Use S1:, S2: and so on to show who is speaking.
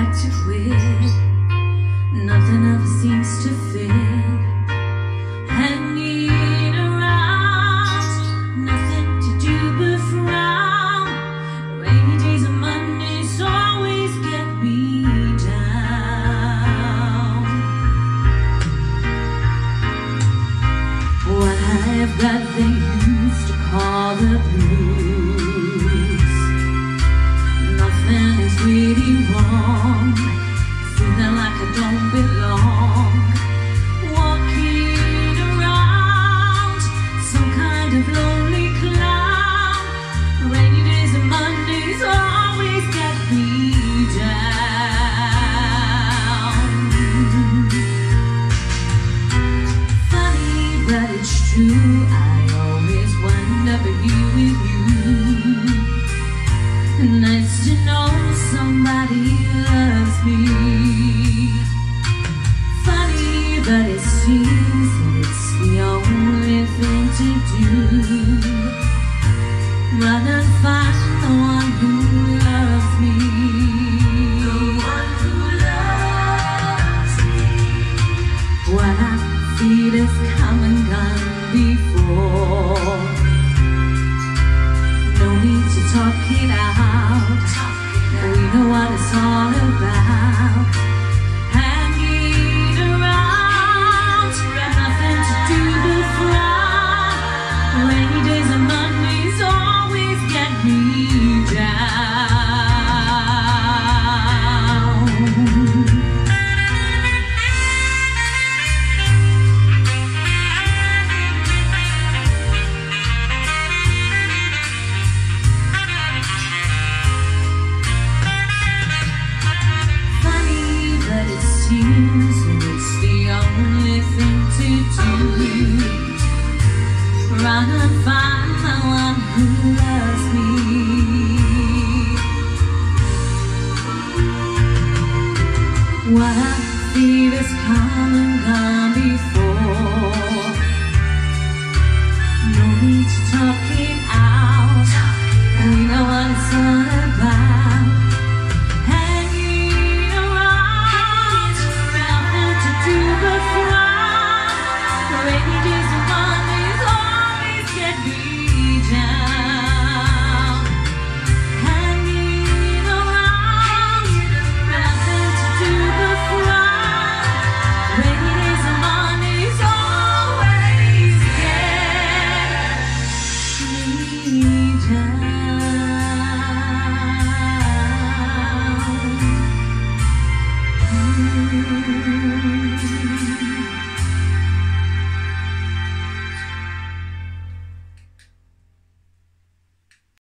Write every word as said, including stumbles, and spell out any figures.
S1: like to quit. Nothing ever seems to fit. Hanging around, nothing to do but frown. Rainy days and Mondays always get me down. What I've got they used to call the blues. Nothing is really wrong, feeling like I don't belong. Walking around, some kind of lonely clown. Rainy days and Mondays always get me down. Funny, but it's true, I always wonder for you with you. Nice to know somebody loves me. Funny, but it seems that it's the only thing to do. Run and find the one who loves me. The one who loves me. What I feel is come and gone before. No need to talk it out. We know what it's all about. Hanging around, nothing to do but frown. Rainy days and Mondays always get me down. Seems it's the only thing to do. Run and find the one who loves me. What I feel is come and gone before. No need to talk it out. We know what it's all about.